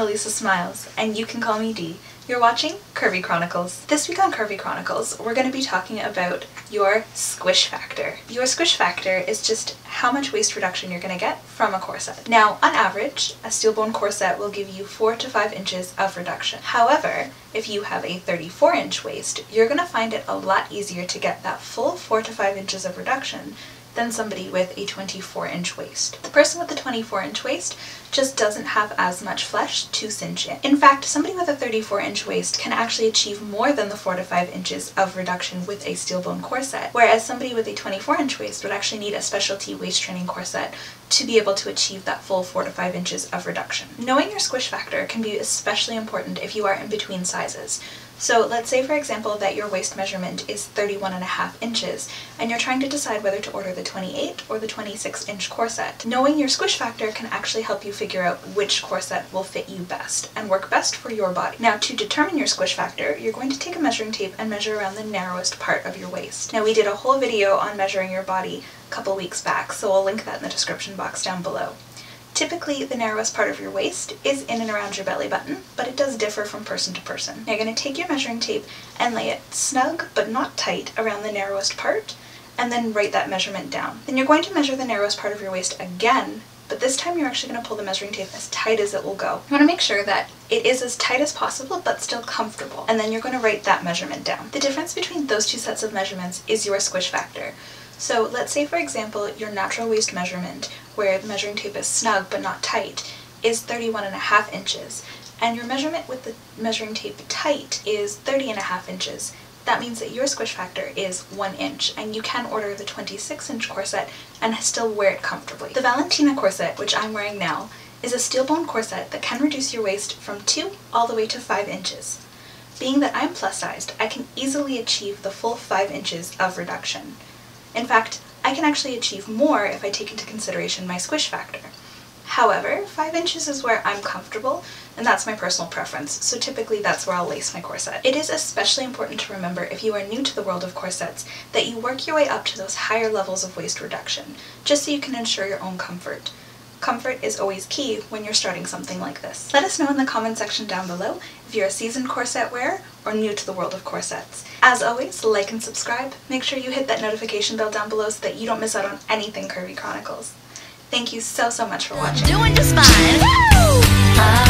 Elisa Smiles, and you can call me Dee. You're watching Curvy Chronicles. This week on Curvy Chronicles, we're going to be talking about your squish factor. Your squish factor is just how much waist reduction you're going to get from a corset. Now, on average, a steel bone corset will give you 4 to 5 inches of reduction. However, if you have a 34-inch waist, you're going to find it a lot easier to get that full 4 to 5 inches of reduction than somebody with a 24-inch waist. The person with the 24-inch waist just doesn't have as much flesh to cinch in. In fact, somebody with a 34-inch waist can actually achieve more than the 4 to 5 inches of reduction with a steel bone corset, whereas somebody with a 24-inch waist would actually need a specialty waist training corset to be able to achieve that full 4 to 5 inches of reduction. Knowing your squish factor can be especially important if you are in between sizes. So let's say, for example, that your waist measurement is 31.5 inches and you're trying to decide whether to order the 28 or the 26-inch corset. Knowing your squish factor can actually help you figure out which corset will fit you best and work best for your body. Now, to determine your squish factor, you're going to take a measuring tape and measure around the narrowest part of your waist. Now, we did a whole video on measuring your body a couple weeks back, so I'll link that in the description box down below. Typically, the narrowest part of your waist is in and around your belly button, but it does differ from person to person. Now, you're going to take your measuring tape and lay it snug but not tight around the narrowest part, and then write that measurement down. Then you're going to measure the narrowest part of your waist again, but this time you're actually going to pull the measuring tape as tight as it will go. You want to make sure that it is as tight as possible but still comfortable, and then you're going to write that measurement down. The difference between those two sets of measurements is your squish factor. So let's say, for example, your natural waist measurement, where the measuring tape is snug but not tight, is 31.5 inches, and your measurement with the measuring tape tight is 30.5 inches. That means that your squish factor is 1 inch, and you can order the 26-inch corset and still wear it comfortably. The Valentina corset, which I'm wearing now, is a steel bone corset that can reduce your waist from 2 all the way to 5 inches. Being that I'm plus sized, I can easily achieve the full 5 inches of reduction. In fact, I can actually achieve more if I take into consideration my squish factor. However, 5 inches is where I'm comfortable, and that's my personal preference, so typically that's where I'll lace my corset. It is especially important to remember, if you are new to the world of corsets, that you work your way up to those higher levels of waist reduction, just so you can ensure your own comfort. Comfort is always key when you're starting something like this. Let us know in the comment section down below if you're a seasoned corset wearer or new to the world of corsets. As always, like and subscribe. Make sure you hit that notification bell down below so that you don't miss out on anything Curvy Chronicles. Thank you so much for watching. Doing just fine. Woo!